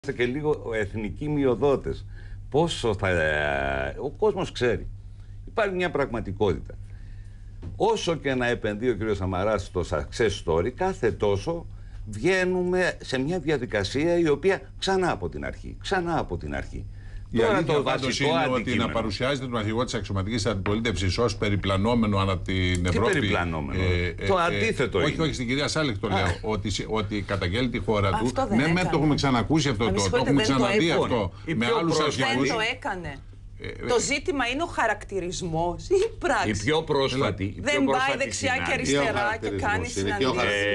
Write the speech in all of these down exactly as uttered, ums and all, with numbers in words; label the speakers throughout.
Speaker 1: Και λίγο εθνικοί μειοδότες. Πόσο θα... Ο κόσμος ξέρει. Υπάρχει μια πραγματικότητα. Όσο και να επενδύει ο κ. Σαμαράς στο success story, κάθε τόσο βγαίνουμε σε μια διαδικασία η οποία ξανά από την αρχή. Ξανά από την αρχή.
Speaker 2: Η
Speaker 1: Τώρα
Speaker 2: αλήθεια
Speaker 1: το
Speaker 2: πάντως
Speaker 1: βασικό
Speaker 2: είναι
Speaker 1: αντικείμενο.
Speaker 2: ότι να παρουσιάζεται τον αρχηγό της αξιωματικής αντιπολίτευσης ως περιπλανόμενο ανά την Ευρώπη.
Speaker 1: Τι περιπλανόμενο. Ε, το ε, αντίθετο
Speaker 2: ε,
Speaker 1: είναι.
Speaker 2: Όχι, όχι, στην κυρία Σάλεχ το λέω. Ότι, ότι καταγγέλει τη χώρα του.
Speaker 3: Αυτό
Speaker 2: Ναι, με το έχουμε ξανακούσει αυτό. Το, το έχουμε ξαναδεί αυτό.
Speaker 3: Με
Speaker 2: άλλους αρχηγούς.
Speaker 3: Δεν το έκανε. Ε, το ζήτημα είναι ο χαρακτηρισμός ή η πράξη.
Speaker 1: Η πιο πρόσφατη. Η
Speaker 3: δεν
Speaker 1: πιο
Speaker 3: πάει δεξιά και αριστερά και κάνει συναντήσεις.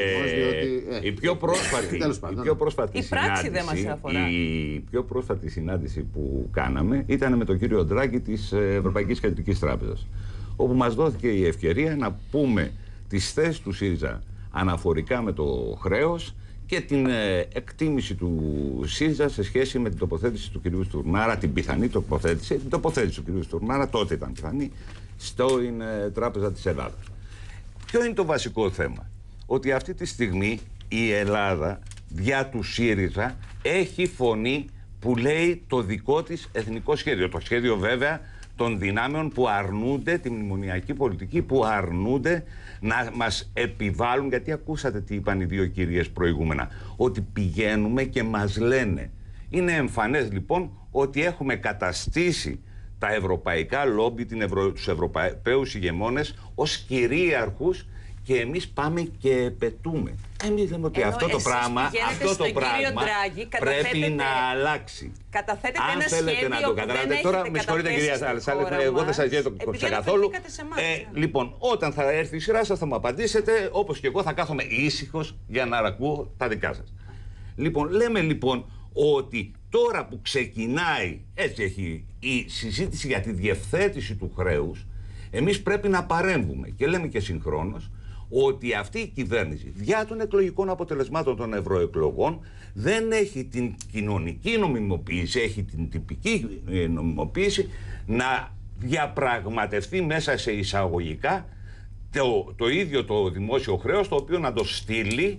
Speaker 1: Η πιο πρόσφατη, η πιο πρόσφατη
Speaker 3: η πράξη δεν μας αφορά.
Speaker 1: Η πιο πρόσφατη συνάντηση που κάναμε ήταν με τον κύριο Ντράγκη της Ευρωπαϊκής Κεντρικής Τράπεζας, όπου μας δόθηκε η ευκαιρία να πούμε τις θέσεις του ΣΥΡΙΖΑ αναφορικά με το χρέος και την ε, εκτίμηση του ΣΥΡΙΖΑ σε σχέση με την τοποθέτηση του κυρίου Στουρνάρα, την πιθανή τοποθέτηση, την τοποθέτηση του κυρίου Στουρνάρα, τότε ήταν πιθανή, στην ε, Τράπεζα της Ελλάδας. Ποιο είναι το βασικό θέμα? Ότι αυτή τη στιγμή η Ελλάδα, δια του ΣΥΡΙΖΑ, έχει φωνή που λέει το δικό της εθνικό σχέδιο. Το σχέδιο βέβαια των δυνάμεων που αρνούνται τη μνημονιακή πολιτική, που αρνούνται να μας επιβάλλουν, γιατί ακούσατε τι είπαν οι δύο κυρίες προηγούμενα, ότι πηγαίνουμε και μας λένε. Είναι εμφανές λοιπόν ότι έχουμε καταστήσει τα ευρωπαϊκά λόμπι, την Ευρω... τους Ευρωπαίους ηγεμόνες ως κυρίαρχους και εμείς πάμε και επετούμε. Εμείς λέμε ότι
Speaker 3: ενώ
Speaker 1: αυτό το πράγμα, αυτό το πράγμα
Speaker 3: Ντράγκη,
Speaker 1: πρέπει να αλλάξει.
Speaker 3: Καταθέτετε
Speaker 1: αν
Speaker 3: ένα
Speaker 1: θέλετε
Speaker 3: σχέδιο
Speaker 1: να το καταλάβετε. Τώρα με συγχωρείτε κυρία Σάλεχ, εγώ δεν σας διέτωξα καθόλου. Ε, λοιπόν, όταν θα έρθει η σειρά σας θα μου απαντήσετε, όπως και εγώ θα κάθομαι ήσυχος για να ακούω τα δικά σας. Λοιπόν, λέμε λοιπόν ότι τώρα που ξεκινάει, έτσι έχει η συζήτηση για τη διευθέτηση του χρέους, εμείς πρέπει να παρέμβουμε και λέμε και συγχρόνως ότι αυτή η κυβέρνηση δια των εκλογικών αποτελεσμάτων των ευρωεκλογών δεν έχει την κοινωνική νομιμοποίηση, έχει την τυπική νομιμοποίηση να διαπραγματευτεί μέσα σε εισαγωγικά το, το ίδιο το δημόσιο χρέος, το οποίο να το στείλει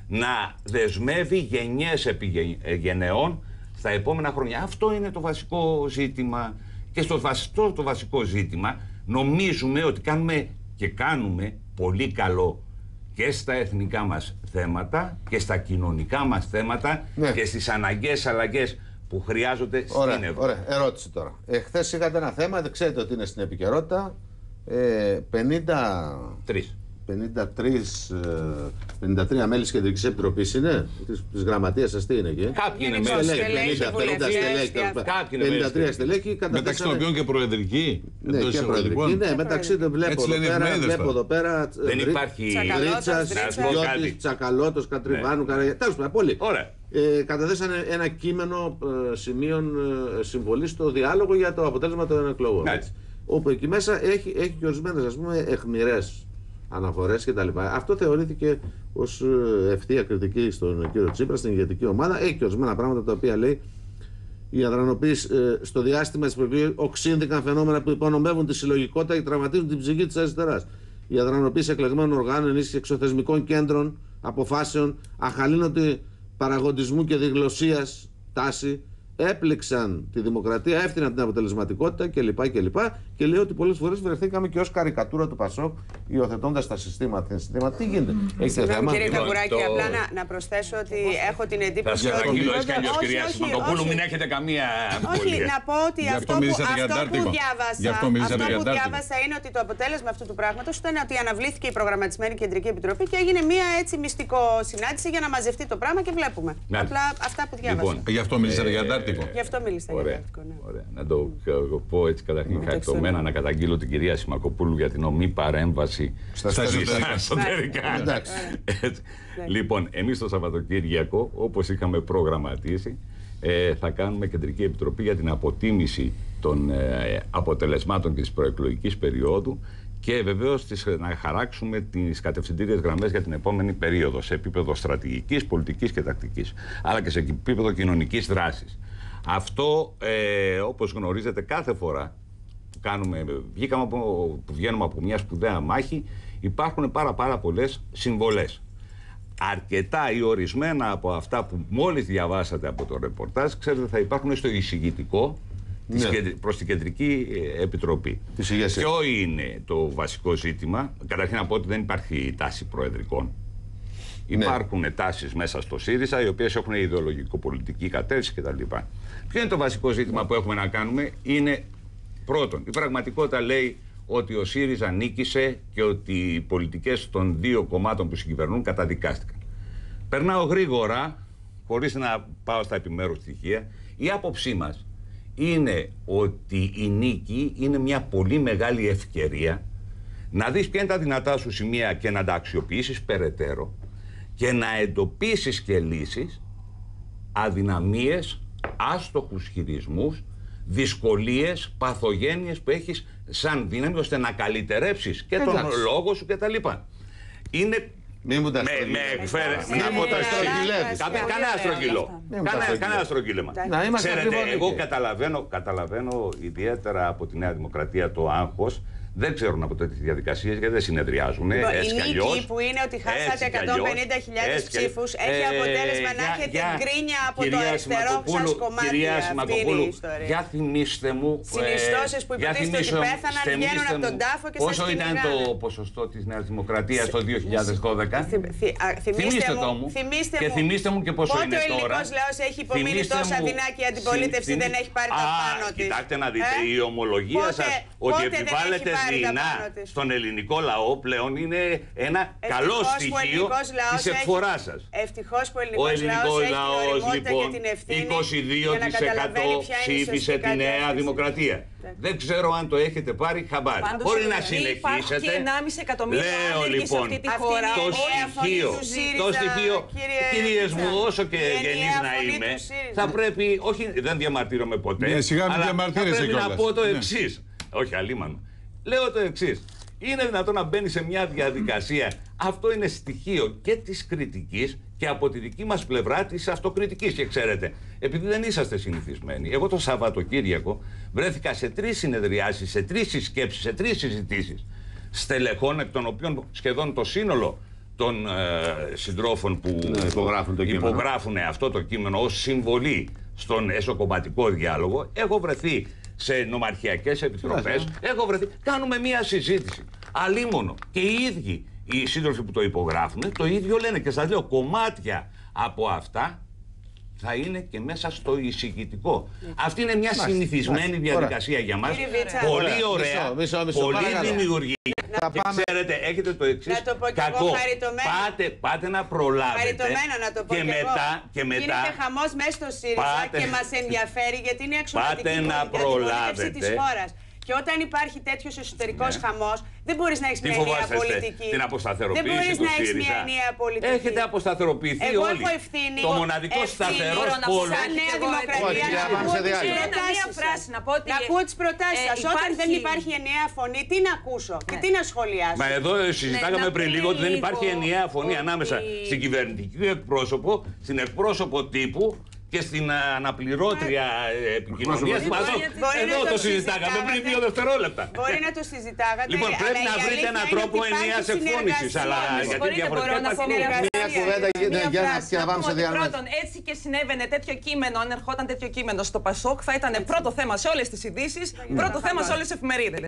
Speaker 1: να δεσμεύει γενιές επί γενεών στα επόμενα χρόνια. Αυτό είναι το βασικό ζήτημα και στο βασικό, το βασικό ζήτημα νομίζουμε ότι κάνουμε και κάνουμε πολύ καλό και στα εθνικά μας θέματα και στα κοινωνικά μας θέματα, ναι, και στις αναγκαίες αλλαγές που χρειάζονται
Speaker 4: ωραία,
Speaker 1: στην Ευρώπη.
Speaker 4: Ωραία, ερώτηση τώρα. Εχθές είχατε ένα θέμα, δεν ξέρετε ότι είναι στην επικαιρότητα. Ε, πενήντα τρία. πενήντα τρία, πενήντα τρία μέλη της Κεντρικής Επιτροπής είναι, της, της γραμματείας σας τι είναι εκεί.
Speaker 1: Κάποιοι είναι μέλη
Speaker 4: πενήντα, πενήντα στελέχη, πενήντα τρία στελέχη.
Speaker 2: Μεταξύ των οποίων και προεδρική.
Speaker 4: Ναι, και προεδρική. Ναι, μεταξύ των βλέπω εδώ πέρα, βλέπω εδώ πέρα
Speaker 1: δεν υπάρχει
Speaker 4: Ρίτσας, Γιώτης, Τσακαλώτος, Κατριβάνου, Καραγιά. Τέλος πάντων, πολύ. Ε, καταθέσανε ένα κείμενο ε, σημείων ε, συμβολής στο διάλογο για το αποτέλεσμα των εκλογών. Όπου εκεί μέσα έχει, έχει και ορισμένες, ας πούμε, εχμηρές αναφορές κτλ. Αυτό θεωρήθηκε ως ευθεία κριτική στον κύριο Τσίπρα, στην ηγετική ομάδα. Έχει και ορισμένα πράγματα τα οποία λέει η αδρανοποίηση ε, στο διάστημα της προεκλογής οξύνθηκαν φαινόμενα που υπονομεύουν τη συλλογικότητα και τραυματίζουν την ψυχή της αριστεράς. Η αδρανοποίηση εκλεγμένων οργάνων, ενίσχυση εξωθεσμικών κέντρων αποφάσεων, αχαλήνωτη παραγοντισμού και διγλωσσίας τάση, έπληξαν τη δημοκρατία, έφτιαναν την αποτελεσματικότητα κλπ. κλπ. Και λέει ότι πολλές φορές βρεθήκαμε και ως καρικατούρα του Πασόκ, υιοθετώντας τα συστήματα. συστήματα. Τι γίνεται, έχετε θέμα?
Speaker 3: Κύριε Καγκουράκη, το... απλά να, να προσθέσω ότι έχω την εντύπωση
Speaker 1: ότι.
Speaker 3: ότι.
Speaker 1: Όχι, όχι, κυρία Σιμακοπούλου, μην έχετε καμία
Speaker 3: όχι, να πω ότι αυτό που, αυτό που διάβασα, αυτό που διάβασα είναι ότι το αποτέλεσμα αυτού του πράγματος ήταν ότι αναβλήθηκε η προγραμματισμένη Κεντρική Επιτροπή και έγινε μια έτσι μυστικό συνάντηση για να μαζευτεί το πράγμα και βλέπουμε. Απλά αυτά που διάβασα.
Speaker 2: Γι' αυτό μιλήσατε για Αντάρτικο.
Speaker 3: Γι' αυτό μίλησα για Αντάρτικο.
Speaker 1: Να το πω έτσι καταρχήν χαριτωμένα, να καταγγείλω την κυρία Σιμακοπούλου για την ομή παρέμβαση στα εσωτερικά. Λοιπόν, εμείς το Σαββατοκύριακο, όπως είχαμε προγραμματίσει, θα κάνουμε Κεντρική Επιτροπή για την αποτίμηση των αποτελεσμάτων της προεκλογικής περίοδου και βεβαίως να χαράξουμε τις κατευθυντήριες γραμμές για την επόμενη περίοδο σε επίπεδο στρατηγικής, πολιτικής και τακτικής, αλλά και σε επίπεδο κοινωνικής δράσης. Αυτό, ε, όπως γνωρίζετε, κάθε φορά που, κάνουμε, βγήκαμε από, που βγαίνουμε από μια σπουδαία μάχη, υπάρχουν πάρα, πάρα πολλές συμβολές. αρκετά ή ορισμένα από αυτά που μόλις διαβάσατε από το ρεπορτάζ, ξέρετε, θα υπάρχουν στο εισηγητικό ναι. προς την Κεντρική Επιτροπή. Ποιο είναι το βασικό ζήτημα? Καταρχήν να πω ότι δεν υπάρχει τάση προεδρικών. Υπάρχουν ναι. τάσεις μέσα στο ΣΥΡΙΖΑ, οι οποίες έχουν ιδεολογικο-πολιτική κατεύθυνση κτλ. Ποιο είναι το βασικό ζήτημα που έχουμε να κάνουμε? Είναι πρώτον, η πραγματικότητα λέει ότι ο ΣΥΡΙΖΑ νίκησε και ότι οι πολιτικές των δύο κομμάτων που συγκυβερνούν καταδικάστηκαν. Περνάω γρήγορα, χωρίς να πάω στα επιμέρους στοιχεία. Η άποψή μας είναι ότι η νίκη είναι μια πολύ μεγάλη ευκαιρία να δεις ποια είναι τα δυνατά σου σημεία και να τα αξιοποιήσεις περαιτέρω και να εντοπίσεις και λύσεις αδυναμίες, άστοχους χειρισμούς, δυσκολίες, παθογένειες που έχεις σαν δύναμη ώστε να καλυτερέψεις και τον Εντάξει. λόγο σου κτλ. Είναι.
Speaker 4: Μην μου τα
Speaker 1: στρογγυλεύεις. Κανένα στρογγυλό. Κανένα στρογγυλέμα. Ξέρετε, εγώ καταλαβαίνω, καταλαβαίνω ιδιαίτερα από τη Νέα Δημοκρατία το άγχος. Δεν ξέρουν από τέτοιες διαδικασίες γιατί δεν συνεδριάζουν.
Speaker 3: Λοιπόν, η νίκη που είναι ότι χάσατε εκατόν πενήντα χιλιάδες ψήφους έχει ε, αποτέλεσμα να έχετε γκρίνια από το αριστερό σας κομμάτι.
Speaker 1: Κυρία Σηματοπούλου, για θυμίστε μου.
Speaker 3: Συνιστώσεις που υποτίθεται ότι πέθαναν, βγαίνουν από τον τάφο και σας
Speaker 1: πόσο ήταν το ποσοστό της Νέας Δημοκρατίας το δύο χιλιάδες δώδεκα? Θυμίστε το μου. Και θυμίστε μου και πόσο είναι τώρα.
Speaker 3: Πότε ο ελληνικός λαός έχει υπομείνει τόσα δεινά και η αντιπολίτευση δεν έχει πάρει τα πάνω της?
Speaker 1: Κοιτάξτε να δείτε, η ομολογία σας ότι επιβάλλεται δεινά στον ελληνικό λαό πλέον είναι ένα ευτυχώς καλό στοιχείο της εκφοράς σας.
Speaker 3: Ευτυχώς που ο ελληνικός λαός έχει την οριμότητα και την ευθύνη
Speaker 1: είκοσι δύο τοις εκατό ψήφισε τη Νέα Δημοκρατία. Δεν ξέρω αν το έχετε πάρει χαμπάρι. Μπορεί να συνεχίσετε.
Speaker 5: Και ενάμιση εκατομμύρια
Speaker 1: άνεργοι σε αυτή τη χώρα. Το στοιχείο, το στοιχείο, κυρίες μου, όσο και γενής να είμαι, θα πρέπει, όχι δεν διαμαρτύρομαι ποτέ, αλλά θα πρέπει να πω το εξής. Όχι αλίμανο. Λέω το εξής. Είναι δυνατόν να μπαίνει σε μια διαδικασία? Αυτό είναι στοιχείο και της κριτικής και από τη δική μας πλευρά της αυτοκριτικής. Και ξέρετε, επειδή δεν είσαστε συνηθισμένοι, εγώ το Σαββατοκύριακο βρέθηκα σε τρεις συνεδριάσεις, σε τρεις συσκέψεις, σε τρεις συζητήσεις στελεχών, εκ των οποίων σχεδόν το σύνολο των ε, συντρόφων που
Speaker 4: ναι, υπογράφουν, το
Speaker 1: υπογράφουν αυτό το κείμενο ως συμβολή στον εσωκομματικό διάλογο. Έχω βρεθεί σε νομαρχιακές επιτροπές, έχω βρεθεί. Κάνουμε μία συζήτηση. Αλίμονο. Και οι ίδιοι οι σύντροφοι που το υπογράφουν, το ίδιο λένε. Και σας λέω, κομμάτια από αυτά θα είναι και μέσα στο εισηγητικό. Αυτή είναι μια μάλιστα, συνηθισμένη μάλιστα, διαδικασία ωραία. Για μας. Πολύ ωραία, μισό, μισό, πολύ παρακαλώ. Δημιουργική. Και πάμε. Ξέρετε, έχετε το εξής κακό. Πάτε, πάτε να προλάβετε.
Speaker 3: Χαριτωμένα να το πω
Speaker 1: και, και μετά, και μετά.
Speaker 3: Γίνεται χαμός μέσα στο ΣΥΡΙΖΑ πάτε, και μας ενδιαφέρει γιατί είναι εξωτερική πολιτική της χώρας. Και όταν υπάρχει τέτοιος εσωτερικός ναι. χαμός, δεν μπορείς να έχεις μια ενιαία πολιτική.
Speaker 1: Την αποσταθεροποίηση
Speaker 3: δεν μπορείς
Speaker 1: του
Speaker 3: να έχεις
Speaker 1: ΣΥΡΙΖΑ.
Speaker 3: Μια ενιαία πολιτική.
Speaker 1: Έχετε αποσταθεροποιηθεί
Speaker 3: εγώ
Speaker 1: όλοι.
Speaker 3: Έχω ευθύνη.
Speaker 1: Το μοναδικό σταθερός πόλος.
Speaker 3: Σαν Νέα Δημοκρατία να ακούω τις προτάσεις σας. Όταν δεν υπάρχει ενιαία φωνή, τι να ακούσω και τι να σχολιάσω?
Speaker 1: Μα εδώ συζητάγαμε πριν λίγο ότι δεν υπάρχει ενιαία φωνή ανάμεσα στην κυβερνητική εκπρόσωπο, στην εκπρόσωπο τύπου και στην αναπληρώτρια επικοινωνία. Εδώ το συζητάγαμε πριν δύο δευτερόλεπτα.
Speaker 3: Μπορεί να το συζητάγατε.
Speaker 1: Λοιπόν, πρέπει να βρείτε έναν τρόπο ενιαίας εκφώνησης. Αλλά γιατί διαφορετικά
Speaker 5: να πω
Speaker 4: μια κουβέντα για να πάμε σε διάλογο.
Speaker 5: Πρώτον, έτσι και συνέβαινε τέτοιο κείμενο, αν ερχόταν τέτοιο κείμενο στο Πασόκ, θα ήταν πρώτο θέμα σε όλες τις ειδήσεις, πρώτο θέμα σε όλες τις εφημερίδες.